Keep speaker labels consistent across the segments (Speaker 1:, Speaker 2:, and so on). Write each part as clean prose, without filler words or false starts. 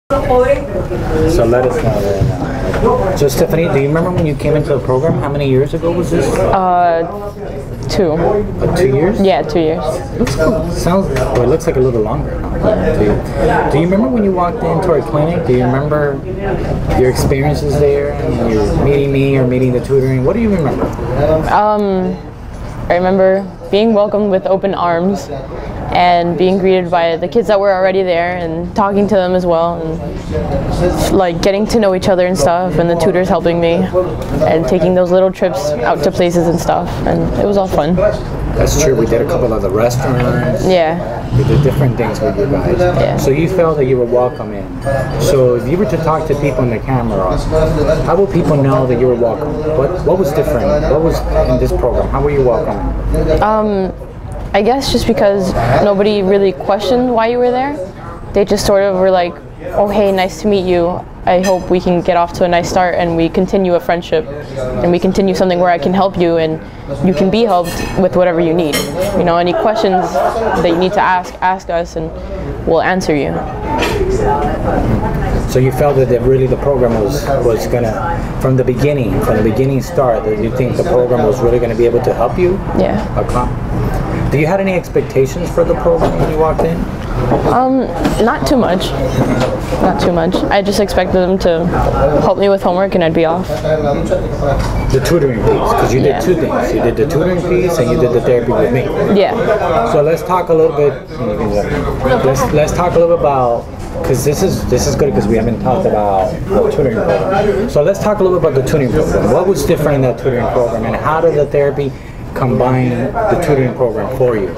Speaker 1: So let us know then. So Stephanie, do you remember when you came into the program? How many years ago was this?
Speaker 2: 2.
Speaker 1: 2 years?
Speaker 2: Yeah, 2 years.
Speaker 1: Looks cool. Sounds. Well, it looks like a little longer. Do you remember when you walked into our clinic? Do you remember your experiences there? And you're meeting me or meeting the tutoring? What do you remember?
Speaker 2: I remember being welcomed with open arms and being greeted by the kids that were already there and talking to them as well, and like getting to know each other and stuff, and the tutors helping me and taking those little trips out to places and stuff, and it was all fun.
Speaker 1: That's true. We did a couple of the restaurants.
Speaker 2: Yeah.
Speaker 1: We did different things with you guys.
Speaker 2: Yeah.
Speaker 1: So you felt that you were welcome in. So if you were to talk to people in the camera, how will people know that you were welcome? What was different? What was in this program? How were you welcome?
Speaker 2: I guess just because nobody really questioned why you were there. They just sort of were like, oh hey, nice to meet you. I hope we can get off to a nice start and we continue a friendship and we continue something where I can help you and you can be helped with whatever you need. You know, any questions that you need to ask us and we'll answer you.
Speaker 1: So you felt that really the program was gonna, from the beginning start, that you think the program was really gonna be able to help you?
Speaker 2: Yeah.
Speaker 1: Do you had any expectations for the program when you walked in?
Speaker 2: Not too much. Not too much. I just expected them to help me with homework and I'd be off.
Speaker 1: The tutoring piece, because you did two things. You did the tutoring piece and you did the therapy with me.
Speaker 2: Yeah.
Speaker 1: So let's talk a little bit. Let's talk a little bit about, because this is good because we haven't talked about the tutoring program. So let's talk a little bit about the tutoring program. What was different in that tutoring program, and how did the therapy combine the tutoring program for you?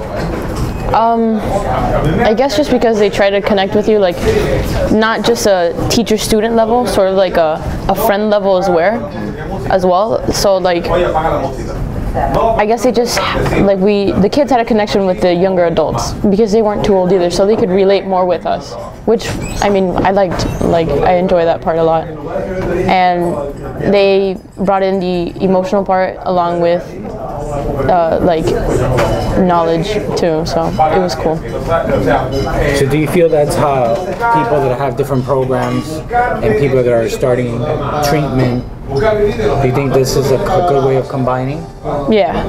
Speaker 2: I guess just because they try to connect with you, like not just a teacher-student level, sort of like a friend level as well. So like, I guess they just, like the kids had a connection with the younger adults because they weren't too old either, so they could relate more with us, which, I mean, I enjoy that part a lot. And they brought in the emotional part along with like knowledge too, so it was cool.
Speaker 1: So do you feel that's how people that have different programs and people that are starting treatment, do you think this is a good way of combining?
Speaker 2: Yeah.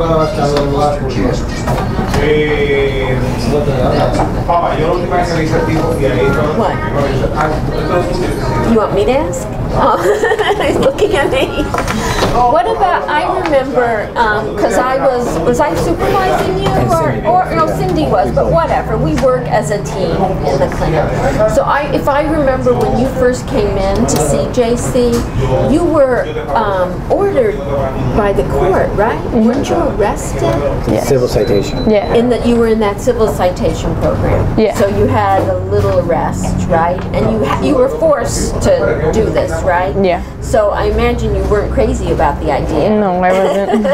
Speaker 3: What? You want me to ask? Oh, he's looking at me. What about, I remember, because was I supervising you? Or no, Cindy was, but whatever. We work as a team in the clinic. So if I remember when you first came in to see JC, you were ordered by the court, right? Mm-hmm. Weren't you arrested?
Speaker 2: Yes.
Speaker 1: Civil citation.
Speaker 2: Yeah.
Speaker 3: You were in that civil citation program.
Speaker 2: Yeah.
Speaker 3: So you had a little arrest, right? And you were forced to do this, right?
Speaker 2: Yeah.
Speaker 3: So I imagine you weren't crazy about the idea.
Speaker 2: No, I wasn't.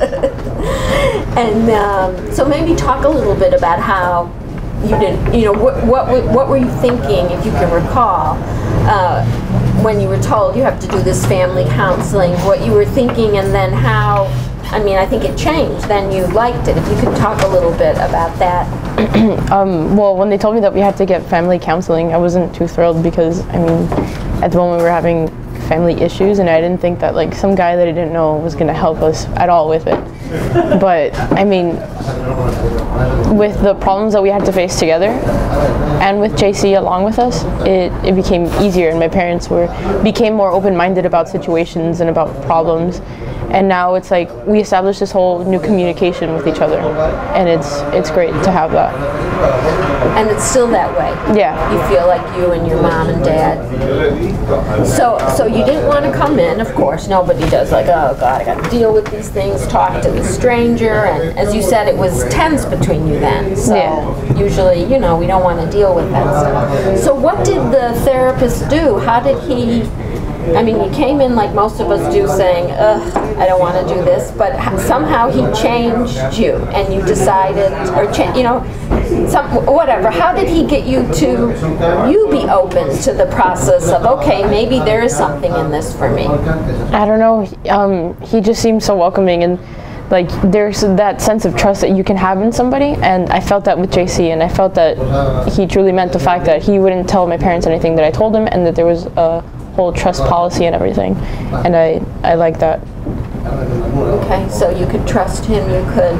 Speaker 3: And so maybe talk a little bit about how you did. You know, what were you thinking, if you can recall, when you were told you have to do this family counseling? What you were thinking, and then how. I mean, I think it changed. Then you liked it. If you could talk a little bit about that.
Speaker 2: Well, when they told me that we had to get family counseling, I wasn't too thrilled because, I mean, at the moment we were having family issues, and I didn't think that like some guy that I didn't know was going to help us at all with it. But I mean, with the problems that we had to face together, and with JC along with us, it became easier, and my parents became more open-minded about situations and about problems. And now it's like we established this whole new communication with each other, and it's great to have that.
Speaker 3: And it's still that way.
Speaker 2: Yeah.
Speaker 3: You feel like you and your mom and dad. So you didn't want to come in, of course. Nobody does. Like, oh God, I got to deal with these things. Talk to the stranger, and as you said, it was tense between you then. So
Speaker 2: yeah.
Speaker 3: Usually, you know, we don't want to deal with that stuff. So what did the therapist do? How did he? I mean, he came in like most of us do, saying, ugh, I don't want to do this, but somehow he changed you, and you decided, or you know, whatever. How did he get you to be open to the process of, okay, maybe there is something in this for me?
Speaker 2: I don't know. He just seemed so welcoming, and like there's that sense of trust that you can have in somebody, and I felt that with JC, and I felt that he truly meant the fact that he wouldn't tell my parents anything that I told him, and that there was a whole trust policy and everything, and I like that.
Speaker 3: Okay, so you could trust him, you could,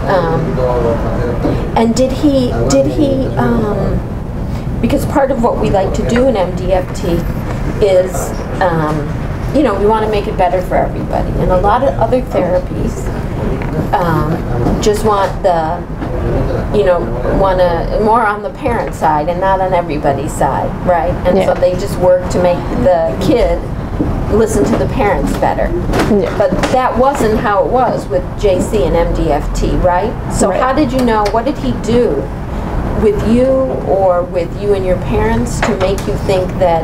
Speaker 3: and did he, because part of what we like to do in MDFT is, you know, we want to make it better for everybody. And a lot of other therapies just want want to more on the parent side and not on everybody's side, right? And so they just work to make the kid listen to the parents better. Yeah. But that wasn't how it was with JC and MDFT, right? So how did you know, what did he do with you or with you and your parents to make you think that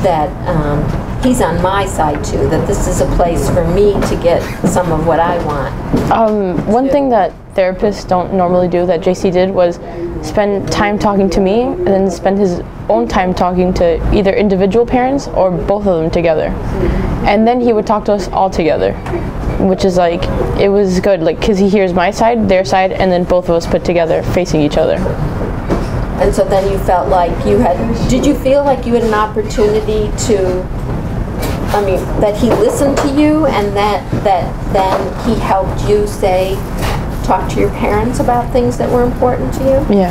Speaker 3: he's on my side too, that this is a place for me to get some of what I want?
Speaker 2: One thing that therapists don't normally do that JC did was spend time talking to me and then spend his own time talking to either individual parents or both of them together. And then he would talk to us all together, which is like, it was good, like, because he hears my side, their side, and then both of us put together facing each other.
Speaker 3: And so then you felt like you had, did you feel like you had an opportunity to, I mean, that he listened to you and that then he helped you talk to your parents about things that were important to you?
Speaker 2: Yeah.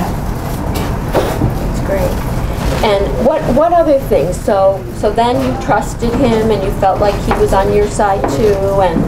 Speaker 3: That's great. And what other things? So then you trusted him and you felt like he was on your side too, and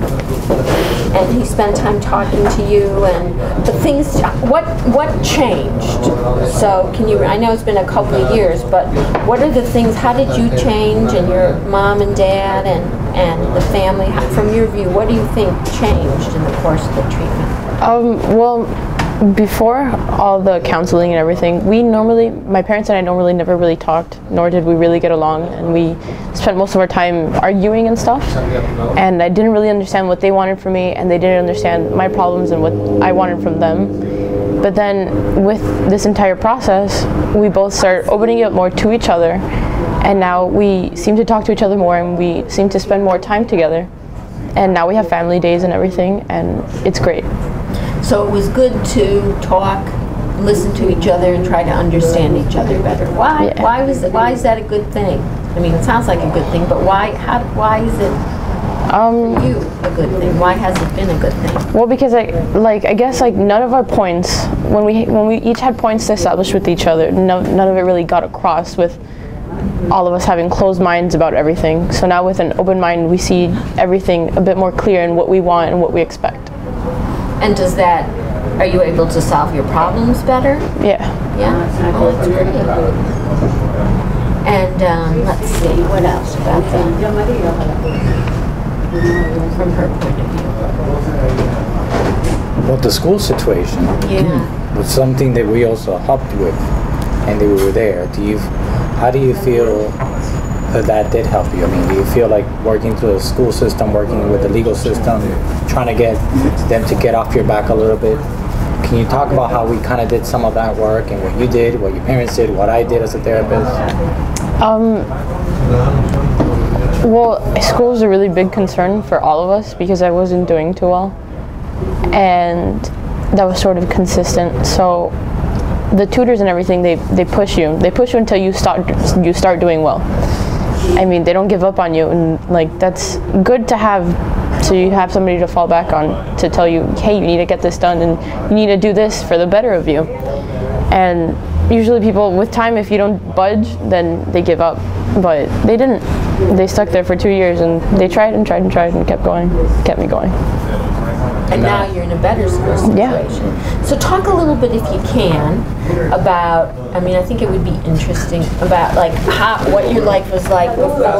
Speaker 3: he spent time talking to you, and the things, what changed? So can you, I know it's been a couple of years, but what are the things, how did you change, and your mom and dad and the family, from your view, what do you think changed in the course of the treatment?
Speaker 2: Well, before all the counseling and everything, my parents and I normally never really talked, nor did we really get along, and we spent most of our time arguing and stuff, and I didn't really understand what they wanted from me, and they didn't understand my problems and what I wanted from them. But then with this entire process, we both started opening up more to each other, and now we seem to talk to each other more, and we seem to spend more time together, and now we have family days and everything, and it's great.
Speaker 3: So it was good to talk, listen to each other, and try to understand each other better. Why is that a good thing? I mean, it sounds like a good thing, but why is it for you a good thing? Why has it been a good thing?
Speaker 2: Well, because I guess none of our points, when we each had points to establish with each other, none of it really got across with all of us having closed minds about everything. So now with an open mind, we see everything a bit more clear in what we want and what we expect.
Speaker 3: And are you able to solve your problems better?
Speaker 2: Yeah.
Speaker 3: Yeah? Oh, that's great. And let's see, what else about that? From her point of view.
Speaker 1: Well, the school situation was something that we also helped with, and they were there. How do you feel that did help you? I mean, do you feel like working through the school system, working with the legal system, trying to get them to get off your back a little bit? Can you talk about how we kind of did some of that work, and what you did, what your parents did, what I did as a therapist?
Speaker 2: Well, school was a really big concern for all of us because I wasn't doing too well, and that was sort of consistent. So the tutors and everything, they push you until you start doing well. I mean, they don't give up on you, and that's good to have, so you have somebody to fall back on to tell you, hey, you need to get this done and you need to do this for the better of you. And usually people, with time, if you don't budge, then they give up, but they didn't. They stuck there for 2 years, and they tried and tried and tried and kept me going.
Speaker 3: And now you're in a better school situation. Yeah. So talk a little bit, if you can, about, I mean, I think it would be interesting about what your life was like before.